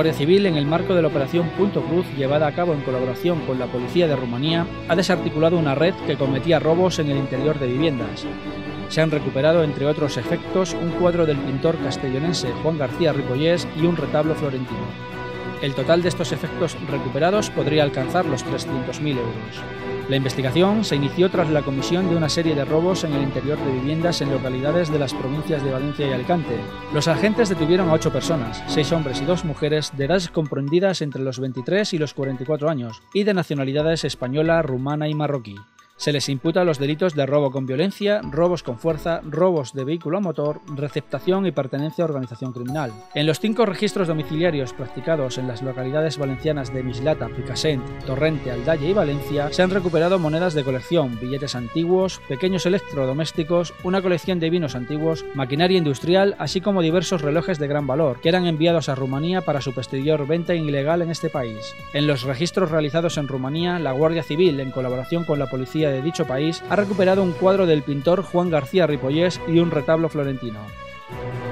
Guardia Civil, en el marco de la Operación Punto Cruz, llevada a cabo en colaboración con la Policía de Rumanía, ha desarticulado una red que cometía robos en el interior de viviendas. Se han recuperado, entre otros efectos, un cuadro del pintor castellonense Juan García Ripollés y un retablo florentino. El total de estos efectos recuperados podría alcanzar los 300.000 euros. La investigación se inició tras la comisión de una serie de robos en el interior de viviendas en localidades de las provincias de Valencia y Alicante. Los agentes detuvieron a 8 personas, 6 hombres y 2 mujeres, de edades comprendidas entre los 23 y los 44 años, y de nacionalidades española, rumana y marroquí. Se les imputa los delitos de robo con violencia, robos con fuerza, robos de vehículo a motor, receptación y pertenencia a organización criminal. En los 5 registros domiciliarios practicados en las localidades valencianas de Mislata, Picassent, Torrente, Aldaya y Valencia, se han recuperado monedas de colección, billetes antiguos, pequeños electrodomésticos, una colección de vinos antiguos, maquinaria industrial, así como diversos relojes de gran valor, que eran enviados a Rumanía para su posterior venta ilegal en este país. En los registros realizados en Rumanía, la Guardia Civil, en colaboración con la policía de dicho país, ha recuperado un cuadro del pintor Juan García Ripollés y un retablo florentino.